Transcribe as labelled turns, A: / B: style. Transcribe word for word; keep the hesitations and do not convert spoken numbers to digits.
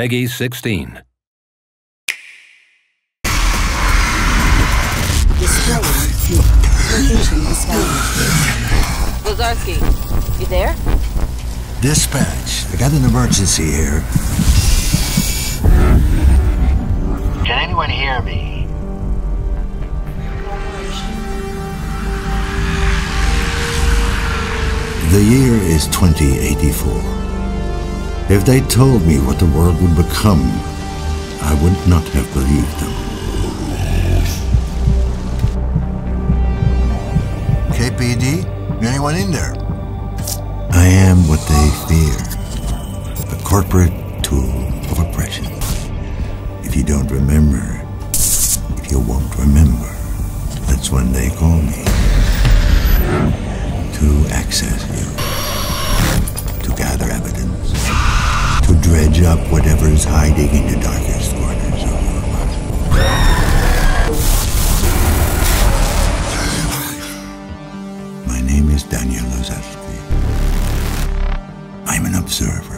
A: Peggy sixteen.
B: Location established.
C: Lazarski, you there?
D: Dispatch, I got an emergency here. Can anyone hear me? The year is twenty eighty-four. If they told me what the world would become, I would not have believed them. K P D? Anyone in there? I am what they fear. A corporate tool of oppression. If you don't remember, if you won't remember, that's when they call me. To access you. To gather evidence. To dredge up whatever's hiding in the darkest corners of your mind. My name is Daniel Lazarski. I'm an observer.